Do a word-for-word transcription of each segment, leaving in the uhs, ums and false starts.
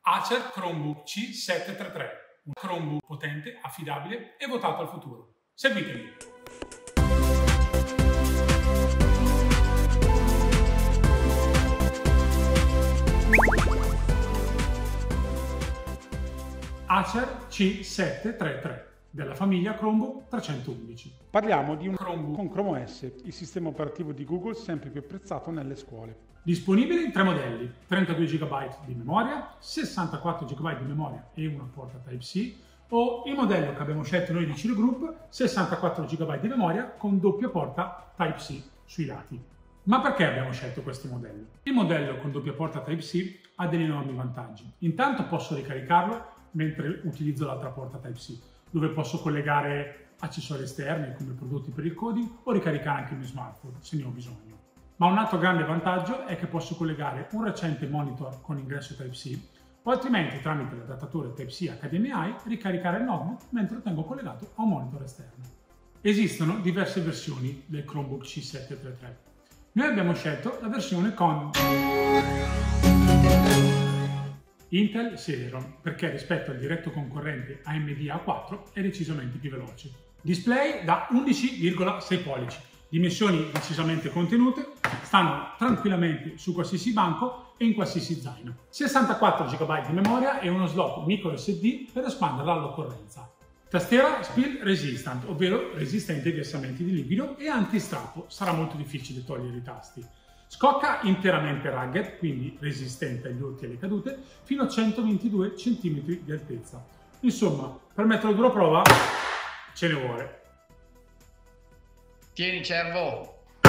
Acer Chromebook C settecentotrentatré, un Chromebook potente, affidabile e votato al futuro. Seguitemi! Acer C settecentotrentatré della famiglia Chromebook trecentoundici. Parliamo di un Chromebook con Chrome O S, il sistema operativo di Google sempre più apprezzato nelle scuole. Disponibile in tre modelli: trentadue giga di memoria, sessantaquattro giga di memoria e una porta Type-C, o il modello che abbiamo scelto noi di Cilio Group, sessantaquattro giga di memoria con doppia porta Type-C sui lati. Ma perché abbiamo scelto questi modelli? Il modello con doppia porta Type-C ha degli enormi vantaggi. Intanto posso ricaricarlo mentre utilizzo l'altra porta Type-C, dove posso collegare accessori esterni come prodotti per il coding o ricaricare anche il mio smartphone se ne ho bisogno. Ma un altro grande vantaggio è che posso collegare un recente monitor con ingresso Type-C o altrimenti tramite l'adattatore Type-C H D M I ricaricare il notebook mentre lo tengo collegato a un monitor esterno. Esistono diverse versioni del Chromebook C settecentotrentatré. Noi abbiamo scelto la versione con Intel Celeron perché rispetto al diretto concorrente A M D A quattro è decisamente più veloce. Display da undici virgola sei pollici, dimensioni decisamente contenute, stanno tranquillamente su qualsiasi banco e in qualsiasi zaino. sessantaquattro giga di memoria e uno slot micro S D per espanderla all'occorrenza. Tastiera spill resistant, ovvero resistente ai versamenti di liquido e antistrappo, sarà molto difficile togliere i tasti. Scocca interamente rugged, quindi resistente agli urti e alle cadute, fino a centoventidue centimetri di altezza. Insomma, per metterlo a dura prova, ce ne vuole. Tieni, cervo!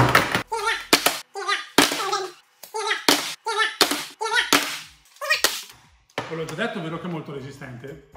Quello già detto, vedo che è molto resistente.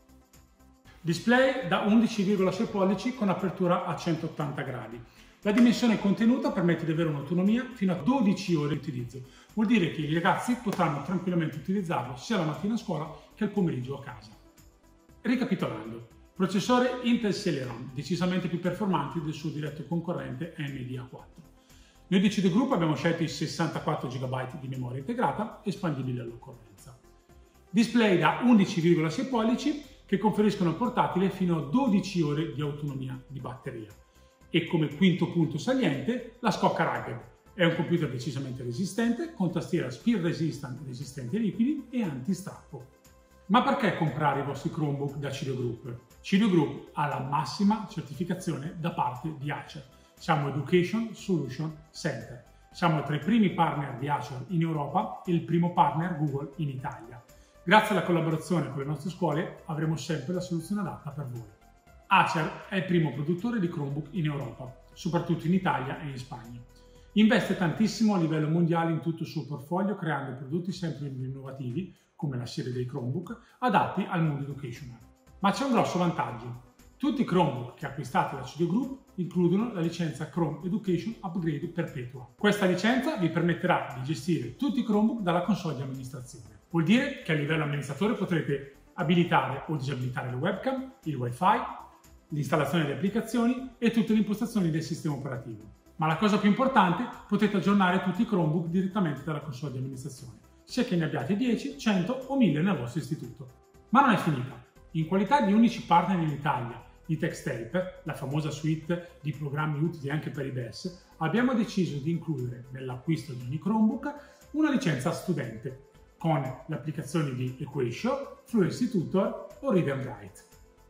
Display da undici virgola sei pollici con apertura a centottanta gradi. La dimensione contenuta permette di avere un'autonomia fino a dodici ore di utilizzo. Vuol dire che i ragazzi potranno tranquillamente utilizzarlo sia la mattina a scuola che al pomeriggio a casa. Ricapitolando, processore Intel Celeron, decisamente più performanti del suo diretto concorrente A M D A quattro. Noi di Cilio Group abbiamo scelto i sessantaquattro giga di memoria integrata, espandibile all'occorrenza. Display da undici virgola sei pollici che conferiscono al portatile fino a dodici ore di autonomia di batteria. E come quinto punto saliente, la scocca rugged. È un computer decisamente resistente, con tastiera spill resistant resistente ai liquidi e antistrappo. Ma perché comprare i vostri Chromebook da Cilio Group? Cilio Group ha la massima certificazione da parte di Acer. Siamo Education Solution Center. Siamo tra i primi partner di Acer in Europa e il primo partner Google in Italia. Grazie alla collaborazione con le nostre scuole avremo sempre la soluzione adatta per voi. Acer è il primo produttore di Chromebook in Europa, soprattutto in Italia e in Spagna. Investe tantissimo a livello mondiale in tutto il suo portfolio, creando prodotti sempre più innovativi, come la serie dei Chromebook, adatti al mondo educational. Ma c'è un grosso vantaggio. Tutti i Chromebook che acquistate da Cilio Group includono la licenza Chrome Education Upgrade Perpetua. Questa licenza vi permetterà di gestire tutti i Chromebook dalla console di amministrazione. Vuol dire che a livello amministratore potrete abilitare o disabilitare le webcam, il wifi, l'installazione delle applicazioni e tutte le impostazioni del sistema operativo. Ma la cosa più importante, potete aggiornare tutti i Chromebook direttamente dalla console di amministrazione, sia che ne abbiate dieci, cento o mille nel vostro istituto. Ma non è finita. In qualità di unici partner in Italia di TextTape, la famosa suite di programmi utili anche per i B E S, abbiamo deciso di includere nell'acquisto di ogni Chromebook una licenza studente con le applicazioni di Equation, Fluency Tutor o Read and Write.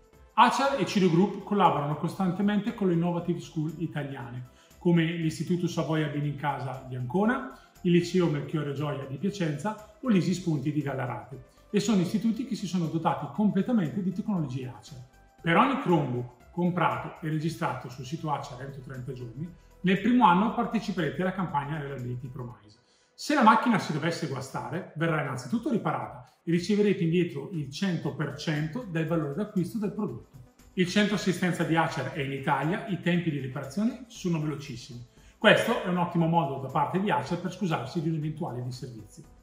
Acer e Cilio Group collaborano costantemente con le innovative school italiane, come l'Istituto Savoia Benincasa di Ancona, il Liceo Melchiorre Gioia di Piacenza o l'Isi Spunti di Gallarate, e sono istituti che si sono dotati completamente di tecnologie Acer. Per ogni Chromebook comprato e registrato sul sito Acer entro trenta giorni, nel primo anno parteciperete alla campagna Reliability Promise. Se la macchina si dovesse guastare, verrà innanzitutto riparata e riceverete indietro il cento per cento del valore d'acquisto del prodotto. Il centro assistenza di Acer è in Italia, i tempi di riparazione sono velocissimi. Questo è un ottimo modo da parte di Acer per scusarsi di un eventuale disservizio.